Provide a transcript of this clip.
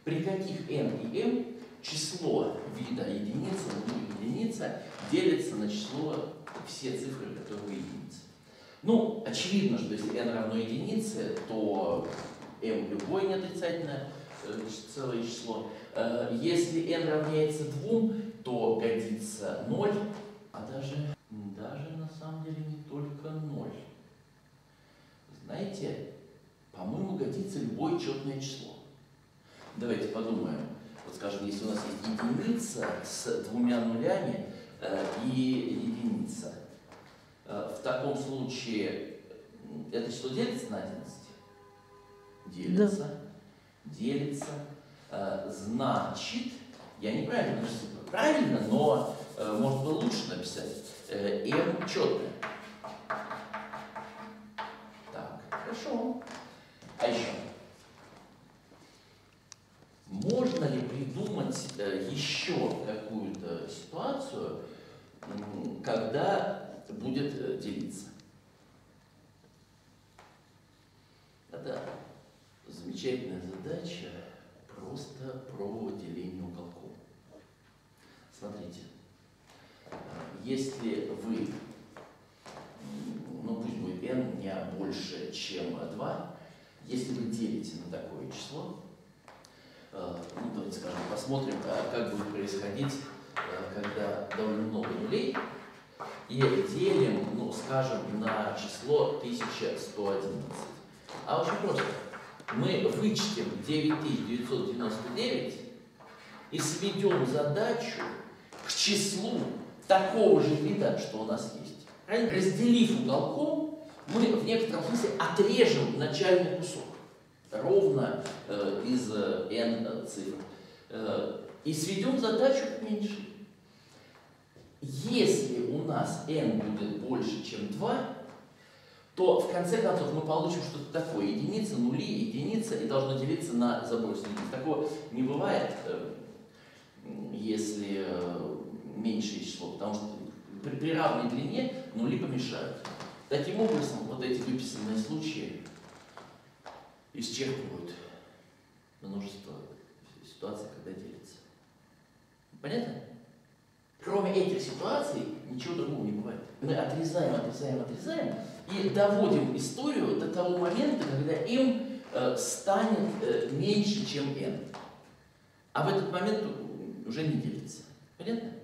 при каких n и m число вида единица, единица делится на число все цифры, которые единицы. Ну, очевидно, что если n равно единице, то m любое неотрицательное целое число. Если n равняется 2, то годится 0, а даже на самом деле не только 0. Знаете, по-моему, годится любое четное число. Давайте подумаем. Вот скажем, если у нас есть единица с двумя нулями и единица, в таком случае это число делится на 11? Делится. Да. Делится. Значит, я неправильно написал. Правильно, но может быть лучше написать. m четное. Так, хорошо. А еще. Можно ли придумать еще какую-то ситуацию, когда будет делиться? Это замечательная задача просто про деление уголков. Смотрите, если вы, ну пусть будет n не больше, чем 2, если вы делите на такое число, ну, давайте скажем, посмотрим, как будет происходить, когда довольно много нулей, и делим, ну, скажем, на число 1111. А очень просто. Мы вычтем 9999 и сведем задачу к числу такого же вида, что у нас есть. Разделив уголком, мы в некотором смысле отрежем начальный кусок. Ровно из n цифр. И сведем задачу к меньшей. Если у нас n будет больше, чем 2, то в конце концов мы получим что-то такое. Единица, нули, единица, и должно делиться на заброс единиц. Такого не бывает, если меньшее число, потому что при равной длине нули помешают. Таким образом, вот эти выписанные случаи исчерпывают множество ситуаций, когда делится. Понятно? Кроме этих ситуаций, ничего другого не бывает. Мы отрезаем и доводим историю до того момента, когда m станет меньше, чем n. А в этот момент уже не делится. Понятно?